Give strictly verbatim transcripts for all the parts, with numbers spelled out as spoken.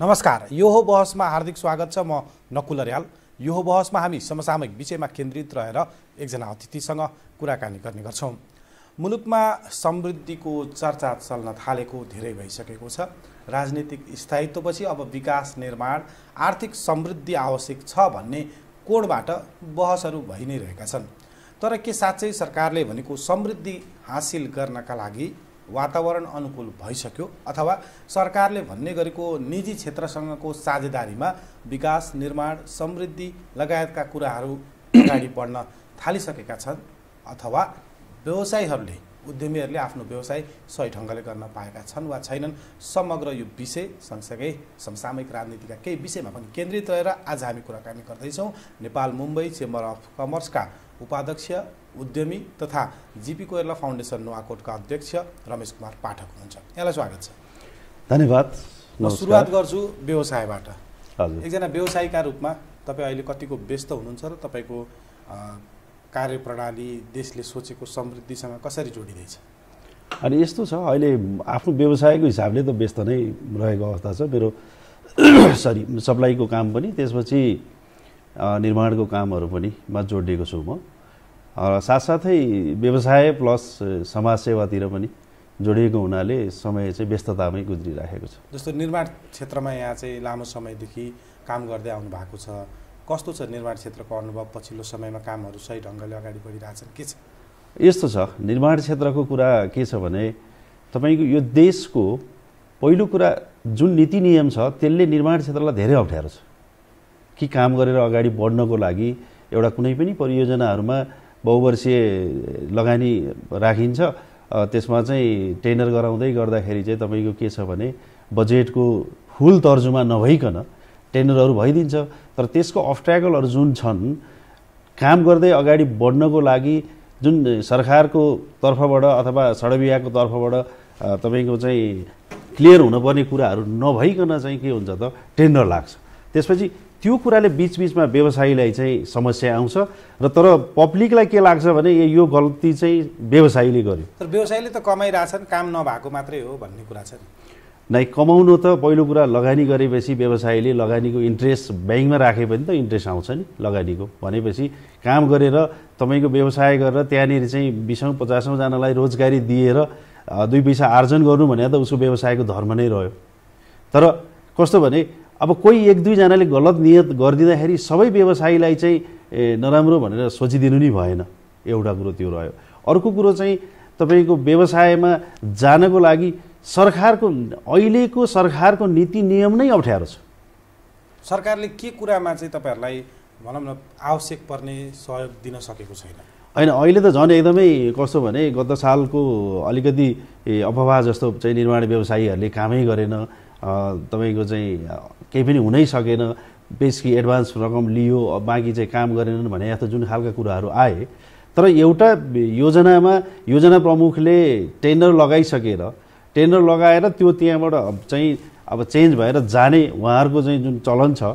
नमस्कार, यो हो बहसमा हार्दिक स्वागत छ। म नकुल अर्याल। यो हो बहसमा हामी समसामयिक विषयमा केन्द्रित रहेर एकजना अतिथिसँग कुराकानी गर्ने गर्छौं। मुलुकमा समृद्धिको चर्चा चल्न थालेको धेरै भइसकेको छ। राजनीतिक स्थायित्वपछि अब विकास निर्माण, आर्थिक समृद्धि आवश्यक छ भन्ने कोणबाट बहसहरू भइ नै रहेका छन्। तर के साँच्चै सरकारले भनेको समृद्धि हासिल गर्नका लागि वातावरण अनुकूल भइसक्यो, अथवा सरकारले भन्ने गरेको निजी क्षेत्रसँगको साझेदारीमा विकास निर्माण, समृद्धि लगायतका कुराहरू अगाडि बढ्न थालिसकेका छन्, अथवा व्यवसायीहरूले, उद्यमीहरूले आफ्नो व्यवसाय सही ढङ्गले गर्न पाएका छन् वा छैनन्? समग्र यो विषय सँगसँगै समसामयिक राजनीतिका केही विषयमा पनि केन्द्रित रहेर आज हामी कुराकानी गर्दैछौँ। नेपाल मुम्बई चेम्बर अफ कमर्सका उपाध्यक्ष, उद्यमी तथा जीपी कोइराला फाउन्डेसन नुवाकोटका अध्यक्ष रमेश कुमार पाठक हुनुहुन्छ। यहाँलाई स्वागत छ। धन्यवाद। म सुरुवात गर्छु व्यवसायबाट। हजुर, एकजना व्यवसायीका रूपमा तपाईँ अहिले कतिको व्यस्त हुनुहुन्छ र तपाईँको कार्यप्रणाली देशले सोचेको समृद्धिसँग कसरी जोडिँदैछ? अनि यस्तो छ, अहिले आफ्नो व्यवसायको हिसाबले त व्यस्त नै रहेको अवस्था छ। मेरो सरी सप्लाईको काम पनि, त्यसपछि निर्माणको कामहरू पनि मा जोडिएको छु म। साथसाथै व्यवसाय प्लस समाजसेवातिर पनि जोडिएको हुनाले समय चाहिँ व्यस्ततामै गुज्रिराखेको छ। जस्तो निर्माण क्षेत्रमा यहाँ चाहिँ लामो समयदेखि काम गर्दै आउनु भएको छ। कस्तो छ निर्माण क्षेत्रको अनुभव? पछिल्लो समयमा कामहरू सही ढङ्गले अगाडि बढिरहेछन्? के छ? यस्तो छ, निर्माण क्षेत्रको कुरा के छ भने तपाईँको यो देशको पहिलो कुरा जुन नीति नियम छ त्यसले निर्माण क्षेत्रलाई धेरै अप्ठ्यारो छ कि काम गरेर अगाडि बढ्नको लागि एउटा कुनै पनि परियोजनाहरूमा बहुवर्षीय लगानी राखिन्छ। त्यसमा चाहिँ टेन्डर गराउँदै गर्दाखेरि चाहिँ तपाईँको के छ भने बजेटको फुल तर्जुमा नभइकन टेन्डरहरू भइदिन्छ। तर त्यसको अब्स्ट्याकलहरू जुन छन्, काम गर्दै अगाडि बढ्नको लागि जुन सरकारको तर्फबाट अथवा सडक विभागको तर्फबाट तपाईँको चाहिँ क्लियर हुनुपर्ने कुराहरू नभइकन चाहिँ के हुन्छ त टेन्डर लाग्छ। त्यसपछि त्यो कुराले बिचबिचमा व्यवसायीलाई चाहिँ समस्या आउँछ र तर पब्लिकलाई के लाग्छ भने यो गल्ती चाहिँ व्यवसायीले गर्यो। तर व्यवसायीले त कमाइरहेछन्, काम नभएको मात्रै हो भन्ने कुरा छ नि। नै, कमाउनु त पहिलो कुरा लगानी गरेपछि व्यवसायीले लगानीको इन्ट्रेस्ट ब्याङ्कमा राखे पनि त इन्ट्रेस्ट आउँछ नि लगानीको। भनेपछि काम गरेर तपाईँको व्यवसाय गरेर त्यहाँनिर चाहिँ बिसौँ पचासौँजनालाई रोजगारी दिएर दुई पैसा आर्जन गर्नु भने त उसको व्यवसायको धर्म नै रह्यो। तर कस्तो भने अब कोही एक दुईजनाले गलत नियत गरिदिँदाखेरि सबै व्यवसायीलाई चाहिँ नराम्रो भनेर सोचिदिनु नि भएन। एउटा कुरो त्यो रह्यो। अर्को कुरो चाहिँ तपाईँको व्यवसायमा जानको लागि सरकारको अहिलेको सरकारको नीति नियम नै अप्ठ्यारो छ। सरकारले के कुरामा चाहिँ तपाईँहरूलाई भनौँ न आवश्यक पर्ने सहयोग दिन सकेको छैन? होइन, अहिले त झन् एकदमै कस्तो भने गत सालको अलिकति अफवाह जस्तो चाहिँ निर्माण व्यवसायीहरूले कामै गरेन, तपाईँको चाहिँ केही पनि हुनै सकेन, बेसी एडभान्स रकम लियो, बाँकी चाहिँ काम गरेनन् भने जस्तो जुन खालका कुराहरू आए। तर एउटा योजनामा योजना प्रमुखले टेन्डर लगाइसकेर टेन्डर लगाएर त्यो त्यहाँबाट चाहिँ अब चेन्ज भएर जाने, उहाँहरूको चाहिँ जुन चलन छ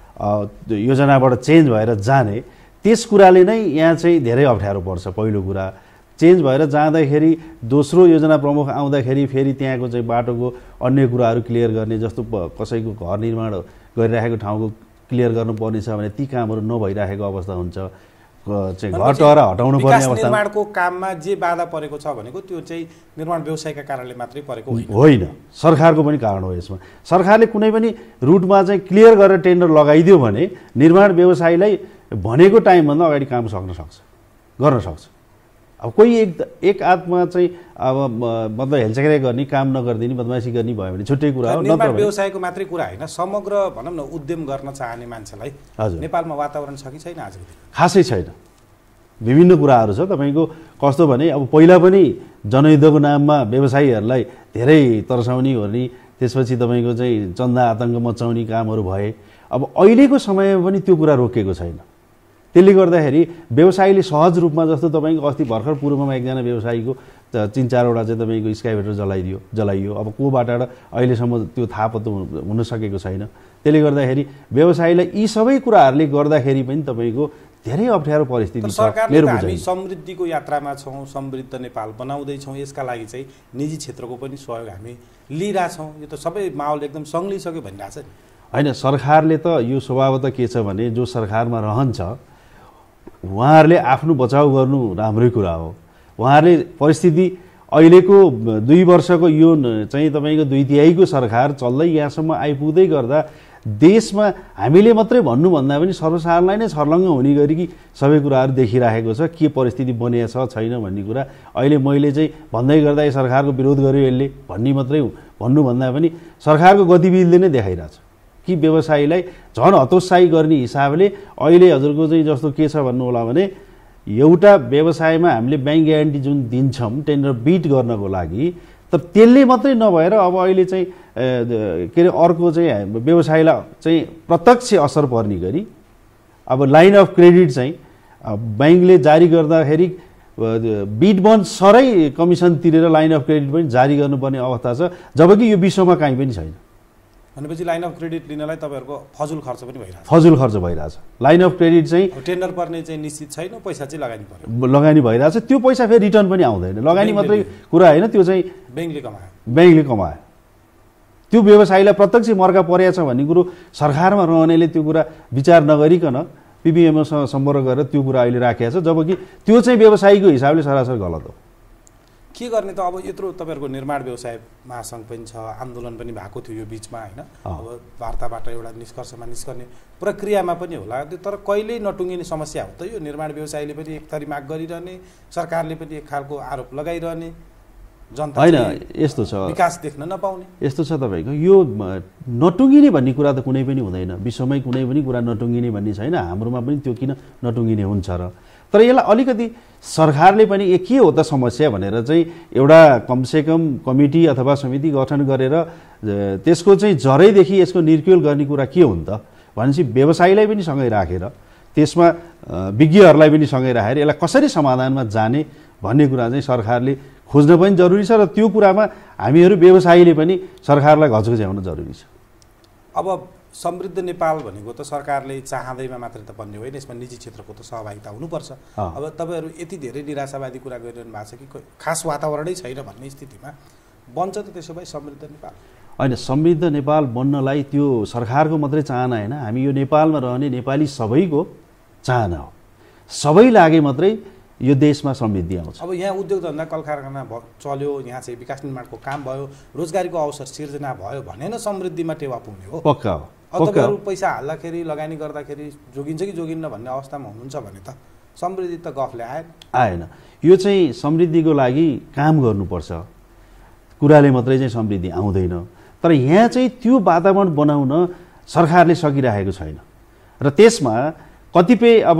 योजनाबाट चेन्ज भएर जाने, त्यस कुराले नै यहाँ चाहिँ धेरै अप्ठ्यारो पर्छ। पहिलो कुरा चेन्ज भएर जाँदाखेरि दोस्रो योजना प्रमुख आउँदाखेरि फेरि त्यहाँको चाहिँ बाटोको अन्य कुराहरू क्लियर गर्ने, जस्तो कसैको घर निर्माण गरिरहेको ठाउँको क्लियर गर्नुपर्ने छ भने ती कामहरू नभइरहेको अवस्था हुन्छ। चाहिँ घर टहरा हटाउनु पर्ने अवस्था। निर्माणको काममा जे बाधा परेको छ भनेको त्यो चाहिँ निर्माण व्यवसायका कारणले मात्रै परेको होइन, सरकारको पनि कारण हो यसमा। सरकारले कुनै पनि रुटमा चाहिँ क्लियर गरेर टेन्डर लगाइदियो भने निर्माण व्यवसायीलाई भनेको टाइमभन्दा अगाडि काम सक्न सक्छ, गर्न सक्छ। अब कोही एक एक आत्मा चाहिँ अब मतलब हेलचेक्राइ गर्ने, काम नगरिदिने, बदमासी गर्ने भयो भने छुट्टै कुरा हो। निर्माण व्यवसायको मात्रै कुरा होइन, समग्र भनौँ न उद्यम गर्न चाहने मान्छेलाई नेपालमा वातावरण छ कि छैन? आजको खासै छैन। विभिन्न कुराहरू छ। तपाईँको कस्तो भने अब पहिला पनि जनयुद्धको नाममा व्यवसायीहरूलाई धेरै तर्साउने गर्ने, त्यसपछि तपाईँको चाहिँ चन्दा आतङ्क मचाउने कामहरू भए। अब अहिलेको समयमा पनि त्यो कुरा रोकिएको छैन। त्यसले गर्दाखेरि व्यवसायीले सहज रूपमा, जस्तो तपाईँको अस्ति भर्खर पूर्वमा एकजना व्यवसायीको तिन चारवटा चाहिँ तपाईँको स्काइभेटर जलाइदियो जलाइयो अब कोबाट अहिलेसम्म त्यो थाहा पत्तो हुन सकेको छैन। त्यसले गर्दाखेरि व्यवसायीलाई यी सबै कुराहरूले गर्दाखेरि पनि तपाईँको धेरै अप्ठ्यारो परिस्थिति छ। सरकारले त हामी समृद्धिको यात्रामा छौँ, समृद्ध नेपाल बनाउँदैछौँ, यसका लागि चाहिँ निजी क्षेत्रको पनि सहयोग हामी लिइरहेछौँ। यो त सबै माहौल एकदम सङ्लिसक्यो भनिरहेछ नि। होइन, सरकारले त यो स्वभावतः के छ भने जो सरकारमा रहन्छ उहाँहरूले आफ्नो बचाउ गर्नु राम्रै कुरा हो। उहाँहरूले परिस्थिति अहिलेको दुई वर्षको यो चाहिँ तपाईँको दुई तिहाईको सरकार चल्दै यहाँसम्म आइपुग्दै गर्दा देशमा हामीले मात्रै भन्नुभन्दा पनि सर्वसाधारणलाई नै छर्लङ्ग हुने गरी कि सबै कुराहरू देखिराखेको छ। के परिस्थिति बनिएको छ छैन भन्ने कुरा अहिले मैले चाहिँ भन्दै गर्दा यो सरकारको विरोध गर्यो यसले भन्ने मात्रै भन्नुभन्दा पनि सरकारको गतिविधिले नै देखाइरहेछ कि व्यवसायीलाई झन् हतोत्साही गर्ने हिसाबले अहिले हजुरको चाहिँ जस्तो के छ भन्नु होला भने एउटा व्यवसायमा हामीले ब्याङ्क ग्यारेन्टी जुन दिन्छौँ टेन्डर बिट गर्नको लागि, तर त्यसले मात्रै नभएर अब अहिले चाहिँ के अरे अर्को चाहिँ व्यवसायलाई चाहिँ प्रत्यक्ष असर पर्ने गरी अब लाइन अफ क्रेडिट चाहिँ ब्याङ्कले जारी गर्दाखेरि बिट बन्द सरै कमिसन तिरेर लाइन अफ क्रेडिट पनि जारी गर्नुपर्ने अवस्था छ, जबकि यो विश्वमा कहीँ पनि छैन। भनेपछि लाइन अफ क्रेडिट लिनलाई तपाईँहरूको फजुल खर्च पनि भइरहेछ। फजुल खर्च भइरहेछ। लाइन अफ क्रेडिट चाहिँ टेन्डर पर्ने चाहिँ निश्चित छैन, पैसा चाहिँ लगानी पर्यो, लगानी भइरहेछ। त्यो पैसा फेरि रिटर्न पनि आउँदैन। लगानी मात्रै कुरा होइन, त्यो चाहिँ ब्याङ्कले कमायो ब्याङ्कले कमायो त्यो व्यवसायीलाई प्रत्यक्ष मर्का परेछ भन्ने कुरो सरकारमा रहनेले त्यो कुरा विचार नगरिकन पिपिएमसँग सम्पर्क गरेर त्यो कुरा अहिले राखेको छ, जबकि त्यो चाहिँ व्यवसायीको हिसाबले सरासर गलत हो। के गर्ने त? अब यत्रो तपाईँहरूको निर्माण व्यवसाय महासङ्घ पनि छ, आन्दोलन पनि भएको थियो यो बिचमा होइन। अब वार्ताबाट एउटा निष्कर्षमा निस्कने प्रक्रियामा पनि होला, तर कहिल्यै नटुङ्गिने समस्या हो त यो। निर्माण व्यवसायीले पनि एक थरी माग गरिरहने, सरकारले पनि एक खालको आरोप लगाइरहने, जनता होइन यस्तो छ, विकास देख्न नपाउने यस्तो छ। तपाईँको यो नटुङ्गिने भन्ने कुरा त कुनै पनि हुँदैन, विश्वमै कुनै पनि कुरा नटुङ्गिने भन्ने छैन। हाम्रोमा पनि त्यो किन नटुङ्गिने हुन्छ र? तर यसलाई अलिकति सरकारले पनि ए के हो त समस्या भनेर चाहिँ एउटा कमसेकम कमिटी अथवा समिति गठन गरेर त्यसको चाहिँ जरैदेखि यसको निर्क्युल गर्ने कुरा के हो त भनेपछि व्यवसायीलाई पनि सँगै राखेर त्यसमा विज्ञहरूलाई पनि सँगै राखेर यसलाई कसरी समाधानमा जाने भन्ने कुरा चाहिँ सरकारले खोज्न पनि जरुरी छ र त्यो कुरामा हामीहरू व्यवसायीले पनि सरकारलाई घचघच्याउन जरुरी छ। अब समृद्ध नेपाल भनेको त सरकारले चाहँदैमा मात्रै त बन्ने होइन, यसमा निजी क्षेत्रको त सहभागिता हुनुपर्छ। अब तपाईँहरू यति धेरै निराशावादी कुरा गरिरहनु भएको छ कि खास वातावरणै छैन भन्ने स्थितिमा बन्छ त त्यसो भए समृद्ध नेपाल? होइन, समृद्ध नेपाल बन्नलाई त्यो सरकारको मात्रै चाहना होइन, हामी यो नेपालमा रहने नेपाली सबैको चाहना हो। सबै लागे मात्रै यो देशमा समृद्धि आउँछ। अब यहाँ उद्योग धन्दा कल कारखाना चल्यो, यहाँ चाहिँ विकास निर्माणको काम भयो, रोजगारीको अवसर सिर्जना भयो भने न समृद्धिमा टेवा पुग्ने हो। पक्का हो। तपाईँहरू पैसा हाल्दाखेरि लगानी गर्दाखेरि जोगिन्छ कि जोगिन्न भन्ने अवस्थामा हुनुहुन्छ भने त समृद्धि त गफले आएन आएन। यो चाहिँ समृद्धिको लागि काम गर्नुपर्छ, कुराले मात्रै चाहिँ समृद्धि आउँदैन। तर यहाँ चाहिँ त्यो वातावरण बनाउन सरकारले सकिरहेको छैन र त्यसमा कतिपय अब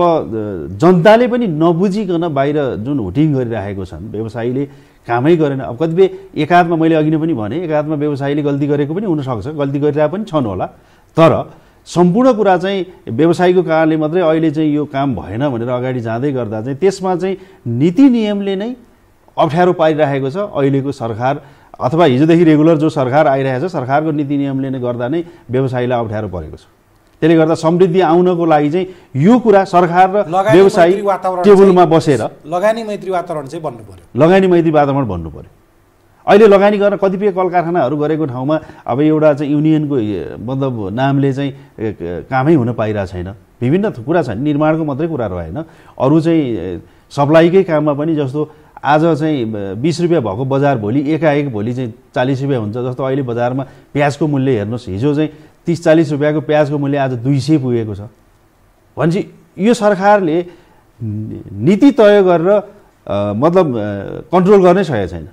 जनताले पनि नबुझिकन बाहिर जुन हुटिङ गरिरहेको छन्, व्यवसायीले कामै गरेन। अब कतिपय एकाधमा मैले अघि नै पनि भने एकाधमा व्यवसायीले गल्ती गरेको पनि हुनसक्छ, गल्ती गरिरहेको पनि छन् होला, तर सम्पूर्ण कुरा चाहिँ व्यवसायीको कारणले मात्रै अहिले चाहिँ यो काम भएन भनेर अगाडि जाँदै गर्दा चाहिँ त्यसमा चाहिँ नीति नियमले नै अप्ठ्यारो पारिरहेको छ। अहिलेको सरकार अथवा हिजोदेखि रेगुलर जो सरकार आइरहेको छ, सरकारको नीति नियमले नै गर्दा नै व्यवसायीलाई अप्ठ्यारो परेको छ। त्यसले गर्दा समृद्धि आउनको लागि चाहिँ यो कुरा सरकार र व्यवसायी टेबलमा बसेर लगानी मैत्री वातावरण चाहिँ बन्नु पर्यो, लगानी मैत्री वातावरण बन्नु पर्यो। अहिले लगानी गर्न कतिपय कल कारखानाहरू गरेको ठाउँमा अब एउटा चाहिँ युनियनको मतलब नामले चाहिँ कामै हुन पाइरहेको छैन। विभिन्न कुरा छन्, निर्माणको मात्रै कुरा रहेन, अरू चाहिँ सप्लाईकै काममा पनि जस्तो आज चाहिँ बिस रुपियाँ भएको बजार भोलि एकाएक भोलि चाहिँ चालिस रुपियाँ हुन्छ। जस्तो अहिले बजारमा प्याजको मूल्य हेर्नुहोस्, हिजो चाहिँ तिस चालिस रुपियाँको प्याजको मूल्य आज दुई सय पुगेको छ। भनेपछि यो सरकारले नीति तय गरेर मतलब कन्ट्रोल गर्नै सकेको छैन।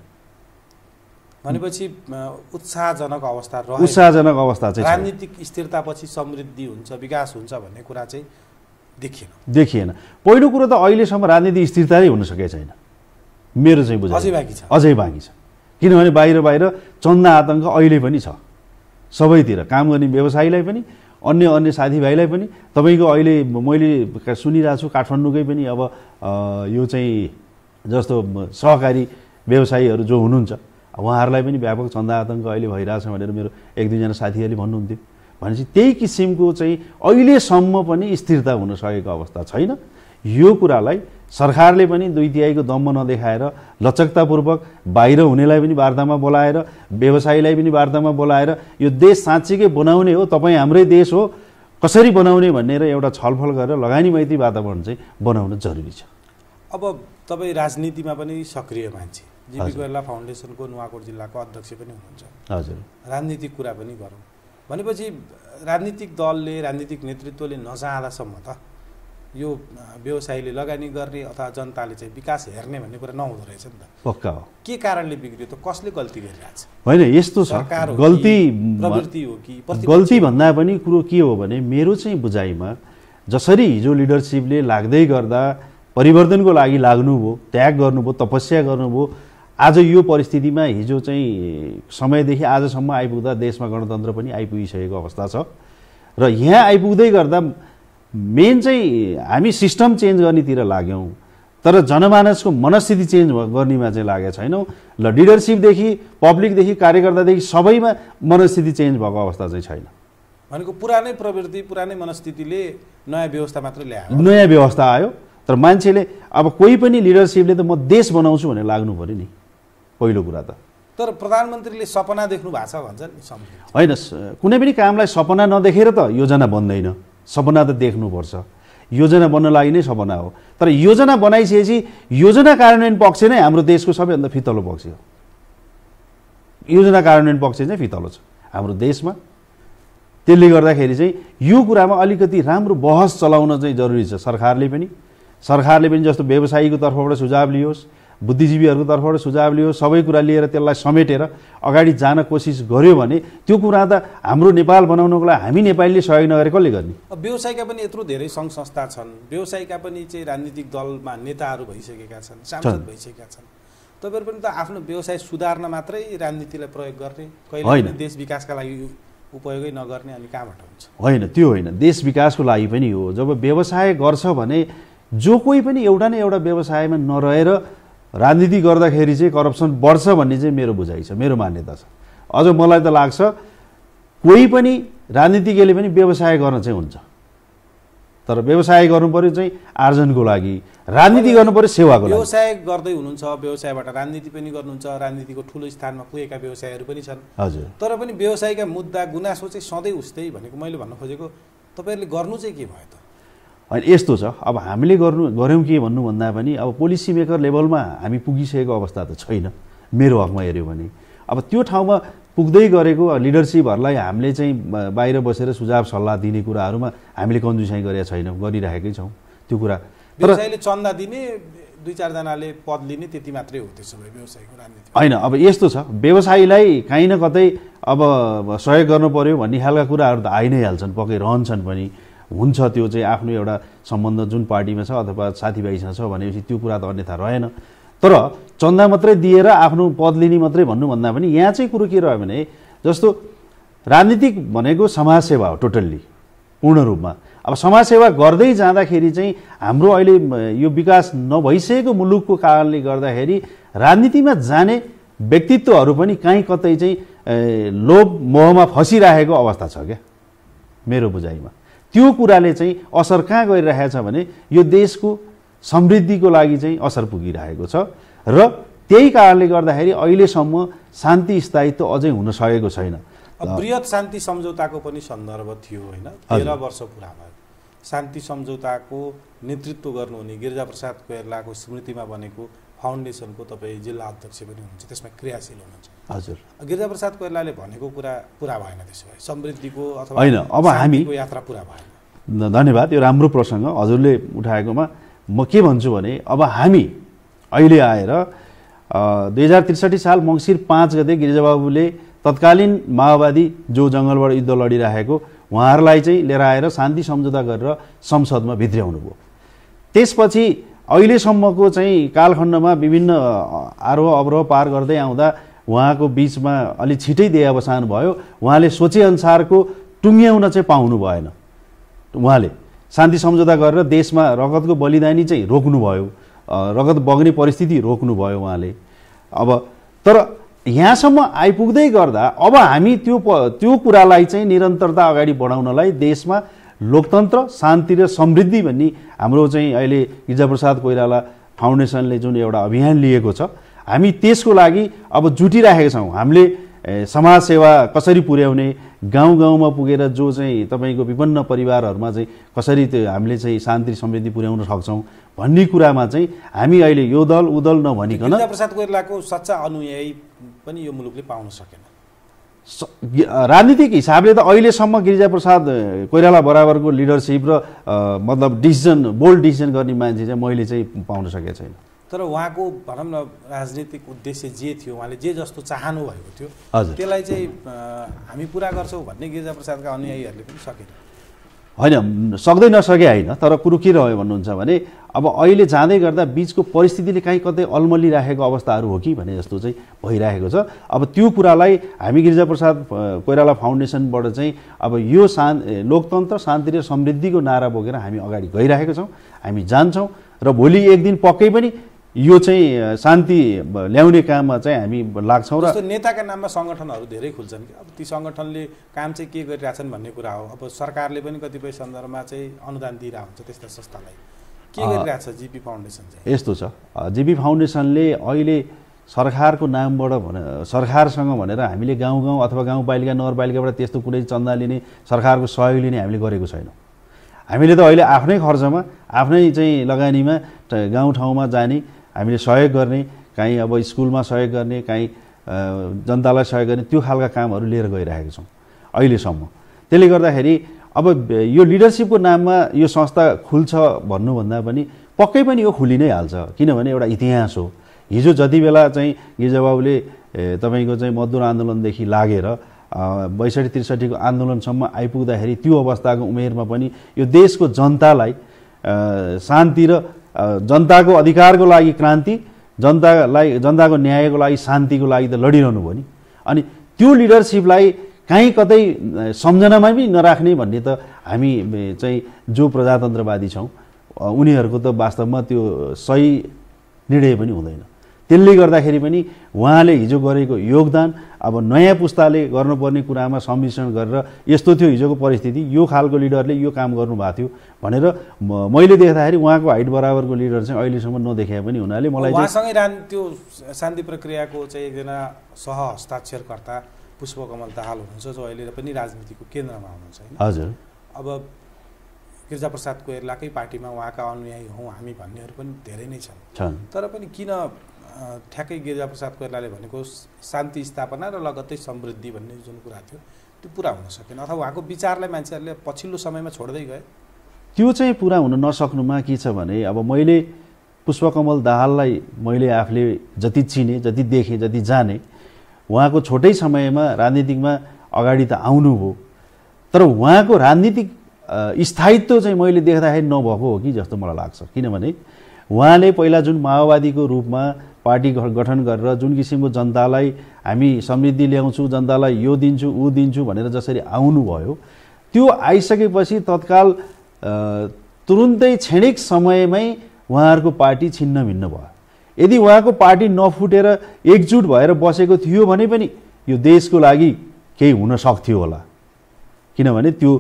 भनेपछि उत्साहजनक अवस्था रह्यो, उत्साहजनक अवस्था चाहिँ राजनीतिक स्थिरतापछि समृद्धि हुन्छ, विकास हुन्छ भन्ने कुरा चाहिँ देखिएन देखिएन पहिलो कुरो त अहिलेसम्म राजनीतिक स्थिरता नै हुन सकेको छैन मेरो चाहिँ बुझाइ। अझै बाँकी छ, अझै बाँकी छ। किनभने बाहिर बाहिर चन्दा आतङ्क अहिले पनि छ सबैतिर, काम गर्ने व्यवसायीलाई पनि अन्य अन्य साथीभाइलाई पनि। तपाईँको अहिले मैले सुनिरहेको छु काठमाडौँकै पनि अब यो चाहिँ जस्तो सहकारी व्यवसायीहरू जो हुनुहुन्छ उहाँहरूलाई पनि व्यापक चन्दा आतङ्क अहिले भइरहेछ भनेर मेरो एक दुईजना साथीहरूले भन्नुहुन्थ्यो। भनेपछि त्यही किसिमको चाहिँ अहिलेसम्म पनि स्थिरता हुन सकेको अवस्था छैन यो कुरालाई सरकारले पनि दुई तिहाईको दम्म नदेखाएर लचकतापूर्वक बाहिर हुनेलाई पनि वार्तामा बोलाएर व्यवसायीलाई पनि वार्तामा बोलाएर यो देश साँच्चीकै बनाउने हो, तपाईँ हाम्रै देश हो, कसरी बनाउने भनेर एउटा छलफल गरेर लगानी मैत्री वातावरण चाहिँ बनाउन जरुरी छ। अब तपाईँ राजनीतिमा पनि सक्रिय मान्छे, जीवी कोइराला फाउन्डेसनको नुवाकोट जिल्लाको अध्यक्ष पनि हुनुहुन्छ। हजुर, राजनीतिक कुरा पनि गरौँ भनेपछि राजनीतिक दलले राजनीतिक नेतृत्वले नचाहँदासम्म त यो व्यवसायीले लगानी गर्ने अथवा जनताले चाहिँ विकास हेर्ने भन्ने कुरा नहुँदो रहेछ नि त। पक्का हो। के कारणले बिग्रियो त? कसले गल्ती गरिरहेछ? होइन, यस्तो छ, गल्ती प्रवृत्ति हो कि गल्ती भन्दा पनि कुरो के हो भने मेरो चाहिँ बुझाइमा जसरी हिजो लिडरसिपले लाग्दै गर्दा परिवर्तनको लागि लाग्नुभयो, त्याग गर्नुभयो, तपस्या गर्नुभयो, आज यो परिस्थितिमा हिजो चाहिँ समयदेखि आजसम्म आइपुग्दा देशमा गणतन्त्र पनि आइपुगिसकेको अवस्था छ र यहाँ आइपुग्दै गर्दा मेन चाहिँ हामी सिस्टम चेन्ज गर्नेतिर लाग्यौँ तर जनमानसको मनस्थिति चेन्ज गर्नेमा चाहिँ लागेका छैनौँ। ल लिडरसिपदेखि पब्लिकदेखि कार्यकर्तादेखि सबैमा मनस्थिति चेन्ज भएको अवस्था चाहिँ छैन। भनेको पुरानै प्रवृत्ति पुरानै मनस्थितिले नयाँ व्यवस्था मात्र ल्यायो, नयाँ व्यवस्था आयो तर मान्छेले अब कोही पनि लिडरसिपले त म देश बनाउँछु भनेर लाग्नु पऱ्यो नि पहिलो कुरा त। तर प्रधानमन्त्रीले सपना देख्नु भएको छ भन्छ नि सम्झिन्छ। होइन, कुनै पनि कामलाई सपना नदेखेर त योजना बन्दैन, सपना त देख्नुपर्छ, योजना बन्न लागि नै सपना हो। तर योजना बनाइसकेपछि योजना कार्यान्वयन पक्ष नै हाम्रो देशको सबैभन्दा फितलो पक्ष हो। योजना कार्यान्वयन पक्ष चाहिँ फितलो छ हाम्रो देशमा। त्यसले गर्दाखेरि चाहिँ यो कुरामा अलिकति राम्रो बहस चलाउन चाहिँ जरुरी छ। सरकारले पनि सरकारले पनि जस्तो व्यवसायीको तर्फबाट सुझाव लियोस्, बुद्धिजीवीहरूको तर्फबाट सुझाव लियोस्, सबै कुरा लिएर त्यसलाई समेटेर अगाडि जान कोसिस गर्यो भने त्यो कुरा त हाम्रो नेपाल बनाउनको लागि हामी नेपालीले सहयोग नगरे कसले गर्ने? अब व्यवसायका पनि यत्रो धेरै सङ्घ संस्था छन्, व्यवसायका पनि चाहिँ राजनीतिक दलमा नेताहरू भइसकेका छन्, सांसद भइसकेका छन्। तपाईँहरू पनि त आफ्नो व्यवसाय सुधार्न मात्रै राजनीतिलाई प्रयोग गर्ने, कहिले देश विकासका लागि उपयोगै नगर्ने, अनि कहाँबाट हुन्छ? होइन, त्यो होइन, देश विकासको लागि पनि हो। जब व्यवसाय गर्छ भने जो कोही पनि एउटा न एउटा व्यवसायमा नरहेर राजनीति गर्दाखेरि चाहिँ करप्सन बढ्छ भन्ने चाहिँ मेरो बुझाइ छ, मेरो मान्यता छ। अझ मलाई त लाग्छ कोही पनि राजनीतिज्ञले पनि व्यवसाय गर्न चाहिँ हुन्छ, तर व्यवसाय गर्नु पर्यो चाहिँ आर्जनको लागि, राजनीति गर्नु पर्यो सेवाको लागि। व्यवसाय गर्दै हुनुहुन्छ, व्यवसायबाट राजनीति पनि गर्नुहुन्छ, राजनीतिको ठुलो स्थानमा पुगेका व्यवसायहरू पनि छन्। हजुर, तर पनि व्यवसायका मुद्दा गुनासो चाहिँ सधैँ उस्तै भनेको मैले भन्न खोजेको तपाईँहरूले गर्नु चाहिँ के भयो त? होइन, यस्तो छ, अब हामीले गर्नु गऱ्यौँ के भन्नु भन्दा पनि अब पोलिसी मेकर लेभलमा हामी पुगिसकेको अवस्था त छैन मेरो हकमा हेऱ्यो भने। अब त्यो ठाउँमा पुग्दै गरेको लिडरसिपहरूलाई हामीले चाहिँ बाहिर बसेर सुझाव सल्लाह दिने कुराहरूमा हामीले कन्जुसाइ गरेका छैनौँ, गरिरहेकै छौँ त्यो कुरा। व्यवसायले चन्दा दिने, दुई चारजनाले पद लिने, त्यति मात्रै हो त्यसो भए व्यवसायको राजनीति? होइन, अब यस्तो छ, व्यवसायीलाई काहीँ न कतै अब सहयोग गर्नु पर्यो भन्ने खालका कुराहरू त आइ नै हाल्छन्, पक्कै रहन्छन् पनि, हुन्छ। त्यो चाहिँ आफ्नो एउटा सम्बन्ध जुन पार्टीमा छ अथवा साथीभाइसँग छ भनेपछि त्यो कुरा त अन्यथा रहेन। तर चन्दा मात्रै दिएर आफ्नो पद लिने मात्रै भन्नुभन्दा पनि यहाँ चाहिँ कुरो के रह्यो भने जस्तो राजनीतिक भनेको समाजसेवा हो टोटल्ली, पूर्ण रूपमा। अब समाजसेवा गर्दै जाँदाखेरि चाहिँ हाम्रो अहिले यो विकास नभइसकेको मुलुकको कारणले गर्दाखेरि राजनीतिमा जाने व्यक्तित्वहरू पनि कहीँ कतै चाहिँ लोभ मोहमा फसिरहेको अवस्था छ क्या मेरो बुझाइमा। त्यो कुराले चाहिँ असर कहाँ गरिरहेको छ भने यो देशको समृद्धिको लागि चाहिँ असर पुगिरहेको छ र त्यही कारणले गर्दाखेरि अहिलेसम्म शान्ति स्थायित्व अझै हुन सकेको छैन। बृहत शान्ति सम्झौताको पनि सन्दर्भ थियो होइन, तेह्र वर्ष पुरा भयो। शान्ति सम्झौताको नेतृत्व गर्नुहुने गिरिजाप्रसाद कोइरालाको स्मृतिमा बनेको फाउन्डेसनको तपाईँ जिल्ला अध्यक्ष पनि हुनुहुन्छ, त्यसमा क्रियाशील हुनुहुन्छ। हजुर, गिरिजाप्रसाद कोइरालाले भनेको कुरा पुरा भएन त्यसो भए, समृद्धिको अथवा होइन, अब हामी यात्रा पुरा भएन। धन्यवाद, यो राम्रो प्रसङ्ग हजुरले उठाएकोमा। म के भन्छु भने अब हामी अहिले आएर दुई हजार त्रिसठी साल मङ्सिर पाँच गते गिरिजाबाबुले तत्कालीन माओवादी जो जङ्गलबाट युद्ध लडिरहेको उहाँहरूलाई चाहिँ लिएर आएर शान्ति सम्झौता गरेर संसदमा भित्र्याउनु भयो। त्यसपछि अहिलेसम्मको चाहिँ कालखण्डमा विभिन्न आरोह अवरोह पार गर्दै आउँदा उहाँको बिचमा अलि छिटै देहावसान भयो। उहाँले सोचेअनुसारको टुङ्ग्याउन चाहिँ पाउनु भएन। उहाँले शान्ति सम्झौता गरेर देशमा रगतको बलिदानी चाहिँ रोक्नुभयो, रगत बग्ने परिस्थिति रोक्नुभयो उहाँले। अब तर यहाँसम्म आइपुग्दै गर्दा अब हामी त्यो त्यो कुरालाई चाहिँ निरन्तरता अगाडि बढाउनलाई देशमा लोकतन्त्र शान्ति र समृद्धि भन्ने हाम्रो चाहिँ अहिले गिरिजाप्रसाद कोइराला फाउन्डेसनले जुन एउटा अभियान लिएको छ, हामी त्यसको लागि अब जुटिरहेका छौँ। हामीले समाजसेवा कसरी पुर्याउने, गाउँ गाउँमा पुगेर जो चाहिँ तपाईँको विभिन्न परिवारहरूमा चाहिँ कसरी त्यो हामीले चाहिँ शान्ति समृद्धि पुर्याउन सक्छौँ भन्ने कुरामा चाहिँ हामी अहिले यो दल उदल नभनिकन गिरिजाप्रसाद कोइरालाको सच्चा अनुयायी पनि यो मुलुकले पाउन सकेन। राजनीतिक हिसाबले त अहिलेसम्म गिरिजाप्रसाद कोइराला बराबरको लिडरसिप र मतलब डिसिजन बोल्ड डिसिजन गर्ने मान्छे चाहिँ मैले चाहिँ पाउन सकेको छैन। तर उहाँको भनौँ न राजनीतिक उद्देश्य जे थियो, उहाँले जे जस्तो चाहनु भएको थियो हजुर त्यसलाई चाहिँ हामी पुरा गर्छौँ भन्ने गिरिजाप्रसादका अनुयायीहरूले पनि सकेन। होइन, सक्दै नसके होइन, तर कुरो के रह्यो भन्नुहुन्छ भने अब अहिले जाँदै गर्दा बिचको परिस्थितिले काहीँ कतै अल्मलिराखेको अवस्थाहरू हो कि भने जस्तो चाहिँ भइरहेको छ। अब त्यो कुरालाई हामी गिरिजाप्रसाद कोइराला फाउन्डेसनबाट चाहिँ अब यो शान् लोकतन्त्र शान्ति र समृद्धिको नारा बोकेर हामी अगाडि गइरहेका छौँ। हामी जान्छौँ र भोलि एक दिन पक्कै पनि यो चाहिँ शान्ति ल्याउने काममा चाहिँ हामी लाग्छौँ। र नेताका नाममा सङ्गठनहरू धेरै खुल्छन् कि अब ती सङ्गठनले काम चाहिँ के गरिरहेछन् भन्ने कुरा हो। अब सरकारले पनि कतिपय सन्दर्भमा चाहिँ अनुदान दिइरहेको हुन्छ त्यस्ता संस्थालाई, के गरिरहेछ जिपी फाउन्डेसन चाहिँ? यस्तो छ, जिपी फाउन्डेसनले अहिले सरकारको नामबाट भने सरकारसँग भनेर हामीले गाउँ गाउँ अथवा गाउँपालिका नगरपालिकाबाट त्यस्तो कुनै चन्दा लिने सरकारको सहयोग लिने हामीले गरेको छैनौँ। हामीले त अहिले आफ्नै खर्चमा आफ्नै चाहिँ लगानीमा गाउँठाउँमा जाने, हामीले सहयोग गर्ने, काहीँ अब स्कुलमा सहयोग गर्ने, काहीँ जनतालाई सहयोग गर्ने, त्यो खालका कामहरू लिएर गइरहेका छौँ अहिलेसम्म। त्यसले गर्दाखेरि अब यो लिडरसिपको नाममा यो संस्था खुल्छ भन्नुभन्दा पनि पक्कै पनि यो खुलि नै हाल्छ, किनभने एउटा इतिहास हो। हिजो जति बेला चाहिँ गिरिजाबाबुले तपाईँको चाहिँ मजदुर आन्दोलनदेखि लागेर बैसठी त्रिसठीको आन्दोलनसम्म आइपुग्दाखेरि त्यो अवस्थाको उमेरमा पनि यो देशको जनतालाई शान्ति र जनताको अधिकारको लागि क्रान्ति, जनतालाई जनताको न्यायको लागि शान्तिको लागि त लडिरहनु भयो नि। अनि त्यो लिडरसिपलाई काहीँ कतै सम्झनामा पनि नराख्ने भन्ने त हामी चाहिँ जो प्रजातन्त्रवादी छौँ उनीहरूको त वास्तवमा त्यो सही निर्णय पनि हुँदैन। त्यसले गर्दाखेरि पनि उहाँले हिजो गरेको योगदान अब नयाँ पुस्ताले गर्नुपर्ने कुरामा सम्मिश्रण गरेर यस्तो थियो हिजोको परिस्थिति, यो खालको लिडरले यो काम गर्नुभएको थियो भनेर मैले देख्दाखेरि उहाँको हाइट बराबरको लिडर चाहिँ अहिलेसम्म नदेखे पनि हुनाले मलाई उहाँसँगै त्यो शान्ति प्रक्रियाको चाहिँ एकजना सह हस्ताक्षरकर्ता पुष्पकमल दाहाल हुनुहुन्छ जो अहिले पनि राजनीतिको केन्द्रमा हुनुहुन्छ होइन? हजुर। अब गिरिजाप्रसाद कोइरालाकै पार्टीमा उहाँका अनुयायी हौँ हामी भन्नेहरू पनि धेरै नै छन्, तर पनि किन ठ्याक्कै गिरिजाप्रसाद कोइरालाले भनेको शान्ति स्थापना र लगत्तै समृद्धि भन्ने जुन कुरा थियो त्यो पुरा हुन सकेन, अथवा उहाँको विचारलाई मान्छेहरूले पछिल्लो समयमा छोड्दै गए? त्यो चाहिँ पुरा हुन नसक्नुमा के छ भने अब मैले पुष्पकमल दाहाललाई मैले आफूले जति चिने, जति देखेँ, जति जाने, उहाँको छोटै समयमा राजनीतिकमा अगाडि त आउनुभयो, तर उहाँको राजनीतिक स्थायित्व चाहिँ मैले देख्दाखेरि नभएको हो कि जस्तो मलाई लाग्छ। किनभने उहाँले पहिला जुन माओवादीको रूपमा पार्टी गठन गरेर जुन किसिमको जनतालाई हामी समृद्धि ल्याउँछु, जनतालाई यो दिन्छु ऊ दिन्छु भनेर जसरी आउनुभयो, त्यो आइसकेपछि तत्काल तुरुन्तै क्षणिक समयमै उहाँहरूको पार्टी छिन्न भिन्न भयो। यदि उहाँको पार्टी नफुटेर एकजुट भएर बसेको थियो भने पनि यो देशको लागि केही हुन सक्थ्यो होला। किनभने त्यो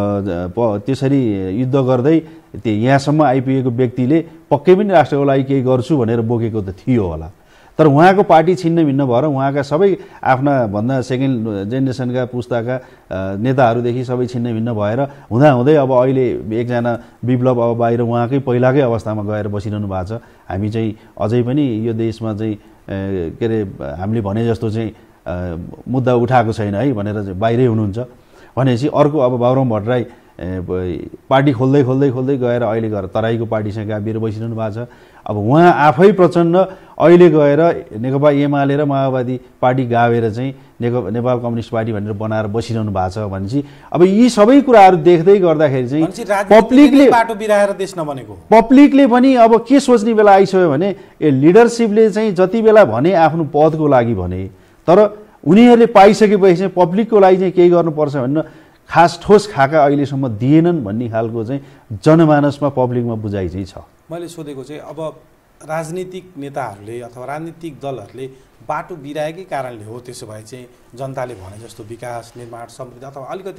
त्यसरी युद्ध गर्दै त्यो यहाँसम्म आइपुगेको व्यक्तिले पक्कै पनि राष्ट्रको लागि केही गर्छु भनेर बोकेको त थियो होला। तर उहाँको पार्टी छिन्न भिन्न भएर उहाँका सबै आफ्ना भन्दा सेकेन्ड जेनेरेसनका पुस्ताका नेताहरूदेखि सबै छिन्न भिन्न भएर हुँदाहुँदै अब अहिले एकजना विप्लव अब बाहिर उहाँकै पहिलाकै अवस्थामा गएर बसिरहनु भएको छ। हामी चाहिँ अझै पनि यो देशमा चाहिँ के अरे हामीले भने जस्तो चाहिँ मुद्दा उठाएको छैन है भनेर बाहिरै हुनुहुन्छ भनेपछि अर्को अब बाबुराम भट्टराई पार्टी खोल्दै खोल्दै खोल्दै गएर अहिले गएर तराईको पार्टीसँग गाभिएर बसिरहनु भएको छ। अब उहाँ आफै प्रचण्ड अहिले गएर नेकपा एमाले र माओवादी पार्टी गाभेर चाहिँ नेकपा नेपाल कम्युनिस्ट पार्टी भनेर बनाएर बसिरहनु भएको छ भनेपछि अब यी सबै कुराहरू देख्दै गर्दाखेरि चाहिँ पब्लिकले बाटो बिराएर देश नबनेको पब्लिकले पनि अब के सोच्ने बेला आइसक्यो भने ए लिडरसिपले चाहिँ जति बेला भने आफ्नो पदको लागि भने, तर उनीहरूले पाइसकेपछि चाहिँ पब्लिकको लागि चाहिँ केही गर्नुपर्छ भनेर खास ठोस खाका अहिलेसम्म दिएनन् भन्ने खालको चाहिँ जनमानसमा पब्लिकमा बुझाइ चाहिँ छ। मैले सोधेको चाहिँ अब राजनीतिक नेताहरूले अथवा राजनीतिक दलहरूले बाटो बिराएकै कारणले हो त्यसो भए चाहिँ जनताले भने जस्तो विकास निर्माण समृद्धि अथवा अलिकति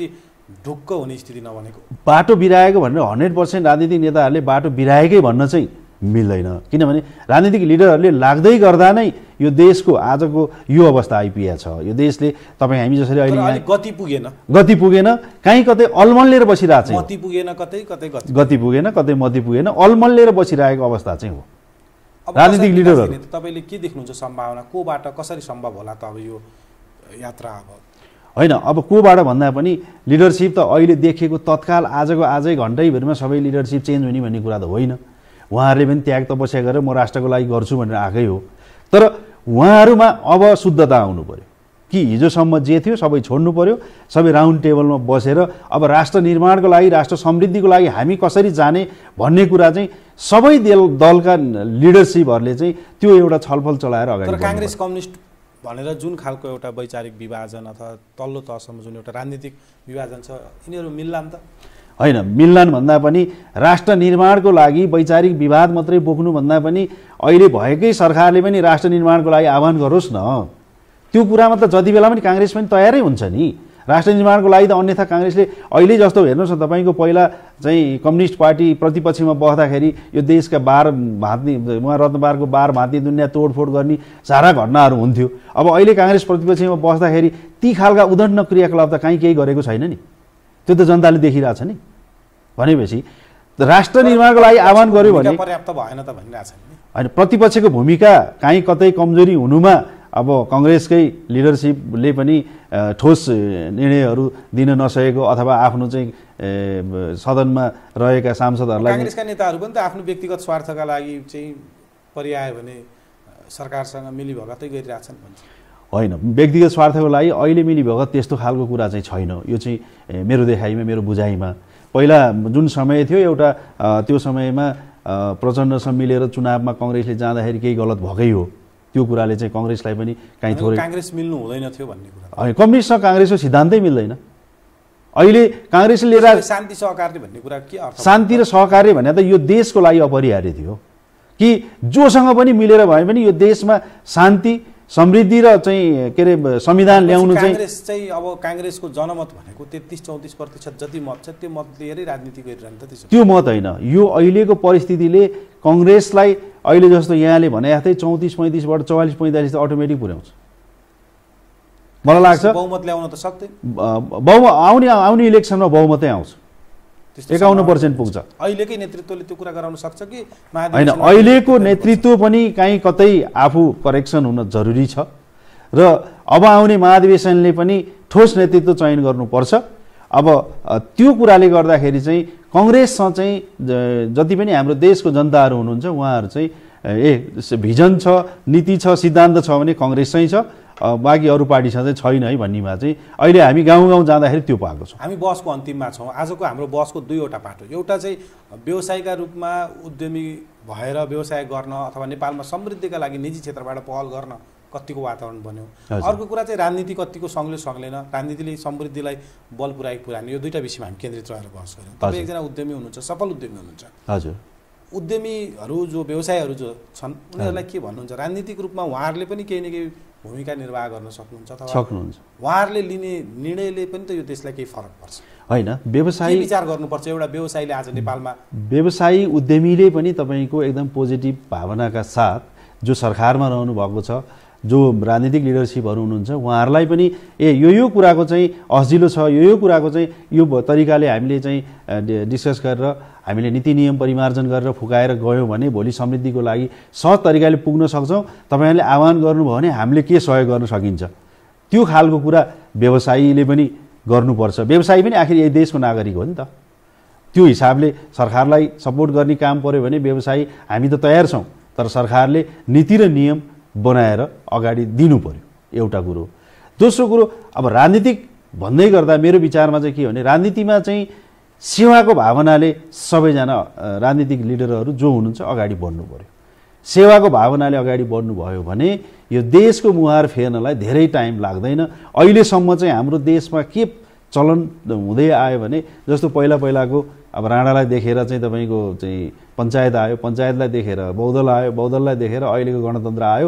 ढुक्क हुने स्थिति नबनेको? बाटो बिराएको भनेर हन्ड्रेड पर्सेन्ट राजनीतिक नेताहरूले बाटो बिराएकै भन्न चाहिँ मिल्दैन, किनभने राजनीतिक लिडरहरूले लाग्दै गर्दा नै यो देशको आजको यो अवस्था आइपुगेको छ। यो देशले तपाईँ हामी जसरी अहिले गति पुगेन गति पुगेन कहीँ कतै अलमल्लिएर बसिरहेको छ, मति पुगेन कतै कतै गति पुगेन कतै मति पुगेन, अलमल्लिएर बसिरहेको अवस्था चाहिँ हो राजनीतिक लिडरहरू। तपाईँले के देख्नुहुन्छ सम्भावना, कोबाट कसरी सम्भव होला त अब यो यात्रा? अब होइन, अब कोबाट भन्दा पनि लिडरसिप त अहिले देखिएको तत्काल आजको आजै घन्टैभरिमा सबै लिडरसिप चेन्ज हुने भन्ने कुरा त होइन। उहाँहरूले पनि त्याग तपस्या गरेर म राष्ट्रको लागि गर्छु भनेर आएकै हो, तर उहाँहरूमा अब शुद्धता आउनु पर्यो कि हिजोसम्म जे थियो सबै छोड्नु पर्यो, सबै राउन्ड टेबलमा बसेर अब राष्ट्र निर्माणको लागि राष्ट्र समृद्धिको लागि हामी कसरी जाने भन्ने कुरा चाहिँ सबै दल दलका लिडरसिपहरूले चाहिँ त्यो एउटा छलफल चलाएर अगाडि। तर काङ्ग्रेस कम्युनिस्ट भनेर जुन खालको एउटा वैचारिक विभाजन अथवा तल्लो तहसम्म जुन एउटा राजनीतिक विभाजन छ, यिनीहरू मिल्लान् त? होइन, मिल्लान् भन्दा पनि राष्ट्र निर्माणको लागि वैचारिक विवाद मात्रै बोक्नु भन्दा पनि अहिले भएकै सरकारले पनि राष्ट्र निर्माणको लागि आह्वान गरोस् न। त्यो कुरामा त जति बेला पनि काङ्ग्रेस पनि तयारै हुन्छ नि राष्ट्र निर्माणको लागि त। अन्यथा काङ्ग्रेसले अहिले जस्तो हेर्नुहोस् न, तपाईँको पहिला चाहिँ कम्युनिस्ट पार्टी प्रतिपक्षमा बस्दाखेरि यो देशका बार भाँच्ने उहाँ रत्नबारको बार भाँच्ने दुनियाँ तोडफोड गर्ने सारा घटनाहरू हुन्थ्यो। अब अहिले काङ्ग्रेस प्रतिपक्षमा बस्दाखेरि ती खालका उदण्ड क्रियाकलाप त कहीँ केही गरेको छैन नि, त्यो त जनताले देखिरहेछ नि। भनेपछि राष्ट्र निर्माणको लागि आह्वान गर्यो भने पर्याप्त भएन त भनिरहेछ नि। होइन, प्रतिपक्षको भूमिका कहीँ कतै कमजोरी हुनुमा अब काङ्ग्रेसकै लिडरसिपले पनि ठोस निर्णयहरू दिन नसकेको अथवा आफ्नो चाहिँ सदनमा रहेका सांसदहरूलाई काङ्ग्रेसका नेताहरू पनि त आफ्नो व्यक्तिगत स्वार्थका लागि चाहिँ परिआयो भने सरकारसँग मिलीभगतै गरिरहेछन् भन्छ। होइन, व्यक्तिगत स्वार्थको लागि अहिले मिलीभगत त्यस्तो खालको कुरा चाहिँ छैन। यो चाहिँ मेरो देखाइमा मेरो बुझाइमा पहिला जुन समय थियो एउटा त्यो समयमा प्रचण्डसँग मिलेर चुनावमा काङ्ग्रेसले जाँदाखेरि केही गलत भएकै हो, त्यो कुराले चाहिँ काङ्ग्रेसलाई पनि काहीँ थोरै काङ्ग्रेस मिल्नु हुँदैन थियो भन्ने कुरा। होइन, कम्युनिस्टसँग काङ्ग्रेसको सिद्धान्तै मिल्दैन। अहिले काङ्ग्रेसले लिएर शान्ति सहकार्य भन्ने कुरा के अर्थ? शान्ति र सहकार्य भने त यो देशको लागि अपरिहार्य थियो कि जोसँग पनि मिलेर भए पनि यो देशमा शान्ति समृद्धि र चाहिँ के अरे संविधान ल्याउनु चाहिँ काङ्ग्रेस चाहिँ अब काङ्ग्रेसको जनमत भनेको तेत्तिस चौतिस प्रतिशत जति मत छ त्यो मत लिएरै राजनीति गरिरहनु त त्यसो। त्यो मत होइन, यो अहिलेको परिस्थितिले काङ्ग्रेसलाई अहिले जस्तो यहाँले भने जस्तै चौतिस पैँतिसबाट चौवालिस पैँतालिस त अटोमेटिक पुर्याउँछ मलाई लाग्छ। बहुमत ल्याउन त सक्दैन, बहुमत आउने आउने इलेक्सनमा बहुमतै आउँछ, एकाउन्न पर्सेन्ट पुग्छ। अहिलेकै नेतृत्वले त्यो कुरा गराउन सक्छ कि होइन? अहिलेको नेतृत्व पनि कहीँ कतै आफू करेक्सन हुन जरुरी छ र अब आउने महाधिवेशनले पनि ठोस नेतृत्व चयन गर्नुपर्छ। अब त्यो कुराले गर्दाखेरि चाहिँ काङ्ग्रेससँग चाहिँ जति पनि हाम्रो देशको जनताहरू हुनुहुन्छ उहाँहरू चाहिँ ए भिजन छ, नीति छ, सिद्धान्त छ भने काङ्ग्रेस चाहिँ छ, बाँकी अरू पार्टीसँग चाहिँ छैन है भन्नेमा चाहिँ अहिले हामी गाउँ गाउँ जाँदाखेरि त्यो पाएको छौँ। हामी बसको अन्तिममा छौँ। आजको हाम्रो बसको दुईवटा पाटो, एउटा चाहिँ व्यवसायका रूपमा उद्यमी भएर व्यवसाय गर्न अथवा नेपालमा समृद्धिका लागि निजी क्षेत्रबाट पहल गर्न कतिको वातावरण बन्यो, अर्को कुरा चाहिँ राजनीति कतिको सङ्घले सङ्घलेन, राजनीतिले समृद्धिलाई बल पुर्याइ पुर्याउने, यो दुईवटा विषयमा हामी केन्द्रित रहेर बहस गऱ्यौँ। तपाईँ एकजना उद्यमी हुनुहुन्छ, सफल उद्यमी हुनुहुन्छ। हजुर, उद्यमीहरू जो व्यवसायहरू जो छन् उनीहरूलाई के भन्नुहुन्छ? राजनीतिक रूपमा उहाँहरूले पनि केही न केही भूमिका निर्वाह गर्न सक्नुहुन्छ अथवा सक्नुहुन्छ? उहाँहरूले लिने निर्णयले पनि त यो देशलाई केही फरक पर्छ होइन? व्यवसायी विचार गर्नुपर्छ। एउटा व्यवसायीले आज नेपालमा व्यवसायी उद्यमीले पनि तपाईँको एकदम पोजिटिभ भावनाका साथ जो सरकारमा रहनु भएको छ, जो राजनीतिक लिडरसिपहरू हुनुहुन्छ उहाँहरूलाई पनि ए यो यो कुराको चाहिँ असजिलो छ, यो यो कुराको चाहिँ यो तरिकाले हामीले चाहिँ डिस्कस गरेर हामीले नीति नियम परिमार्जन गरेर फुकाएर गयौँ भने भोलि समृद्धिको लागि सहज तरिकाले पुग्न सक्छौँ, तपाईँहरूले आह्वान गर्नुभयो भने हामीले के सहयोग गर्न सकिन्छ, त्यो खालको कुरा व्यवसायीले पनि गर्नुपर्छ। व्यवसायी पनि आखिर यही देशको नागरिक हो नि त। त्यो हिसाबले सरकारलाई सपोर्ट गर्ने काम पर्यो भने व्यवसायी हामी त तयार छौँ, तर सरकारले नीति र नियम बनाएर अगाडि दिनु पर्यो, एउटा कुरो। दोस्रो कुरो, अब राजनीतिक भन्दै गर्दा मेरो विचारमा चाहिँ के हो भने राजनीतिमा चाहिँ सेवाको भावनाले सबैजना राजनीतिक लिडरहरू जो हुनुहुन्छ अगाडि बढ्नु पर्यो। सेवाको भावनाले अगाडि बढ्नुभयो भने यो देशको मुहार फेर्नलाई धेरै टाइम लाग्दैन। अहिलेसम्म चाहिँ हाम्रो देशमा के चलन हुँदै आयो भने जस्तो पहिला पहिलाको अब राणालाई देखेर चाहिँ तपाईँको चाहिँ पञ्चायत आयो, पञ्चायतलाई देखेर बहुदल आयो, बहुदललाई देखेर अहिलेको गणतन्त्र आयो,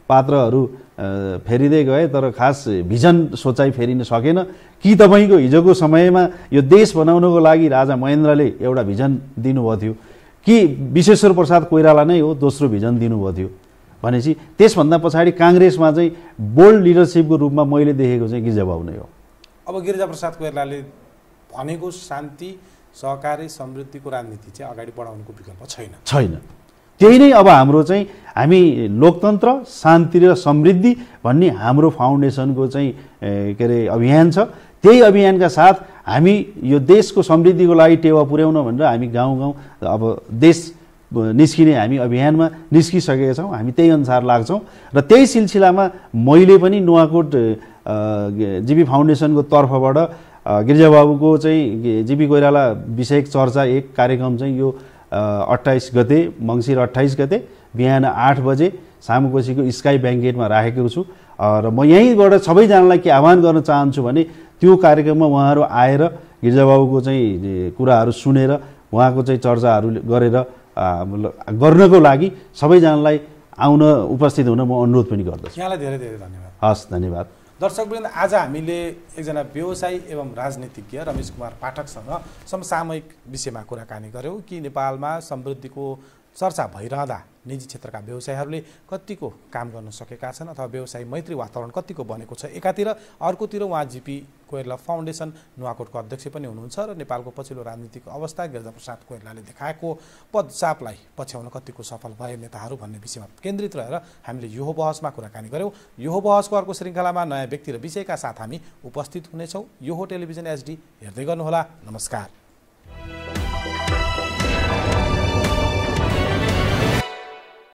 पात्रहरू फेरिँदै गए तर खास भिजन सोचाइ फेरिन सकेन कि तपाईँको हिजोको समयमा यो देश बनाउनको लागि राजा महेन्द्रले एउटा भिजन दिनुभएको थियो कि विश्वेश्वर प्रसाद कोइराला नै हो दोस्रो भिजन दिनुभएको थियो भनेपछि त्यसभन्दा पछाडि काङ्ग्रेसमा चाहिँ बोल्ड लिडरसिपको रूपमा मैले देखेको चाहिँ गिरिजाबाबु नै हो। अब गिरिजाप्रसाद कोइरालाले भनेको शान्ति सहकारी समृद्धिको राजनीति चाहिँ अगाडि बढाउनुको विकल्प छैन छैन त्यही नै अब हाम्रो चाहिँ हामी लोकतन्त्र शान्ति र समृद्धि भन्ने हाम्रो फाउन्डेसनको चाहिँ के अरे अभियान छ। त्यही अभियानका साथ हामी यो देशको समृद्धिको लागि टेवा पुर्याउन भनेर हामी गाउँ गाउँ अब देश निस्किने हामी अभियानमा निस्किसकेका छौँ। हामी त्यही अनुसार लाग्छौँ र त्यही सिलसिलामा मैले पनि नुवाकोट जीबी फाउन्डेसनको तर्फबाट गिरिजाबाबुको चाहिँ जीबी कोइराला विषयक चर्चा एक कार्यक्रम चाहिँ यो अट्ठाइस गते मङ्सिर अट्ठाइस गते बिहान आठ बजे सामुकोसीको स्काई ब्याङ्केटमा राखेको छु र म यहीँबाट सबैजनालाई के आह्वान गर्न चाहन्छु भने त्यो कार्यक्रममा उहाँहरू आएर गिरिजाबाबुको चाहिँ कुराहरू सुनेर उहाँको चाहिँ चर्चाहरू गरेर गर्नको लागि सबैजनालाई आउन उपस्थित हुन म अनुरोध पनि गर्दछु। यहाँलाई धेरै धेरै धन्यवाद। हस् धन्यवाद। दर्शकवृन्द आज हामीले एकजना व्यवसायी एवं राजनीतिज्ञ रमेश कुमार पाठकसँग समसामयिक विषयमा कुराकानी गऱ्यौँ कि नेपालमा समृद्धिको चर्चा भइरहँदा निजी क्षेत्रका व्यवसायीहरूले कतिको काम गर्न सकेका छन् अथवा व्यवसाय मैत्री वातावरण कतिको बनेको छ एकातिर, अर्कोतिर उहाँ जीपी कोइराला फाउन्डेसन नुवाकोटको अध्यक्ष पनि हुनुहुन्छ र नेपालको पछिल्लो राजनीतिक अवस्था गिरिजाप्रसाद कोइरालाले देखाएको पदचापलाई पछ्याउन कतिको सफल भए नेताहरू भन्ने विषयमा केन्द्रित रहेर हामीले यो बहसमा कुराकानी गऱ्यौँ। यो बहसको अर्को श्रृङ्खलामा नयाँ व्यक्ति र विषयका साथ हामी उपस्थित हुनेछौँ। यो टेलिभिजन एचडी हेर्दै गर्नुहोला। नमस्कार।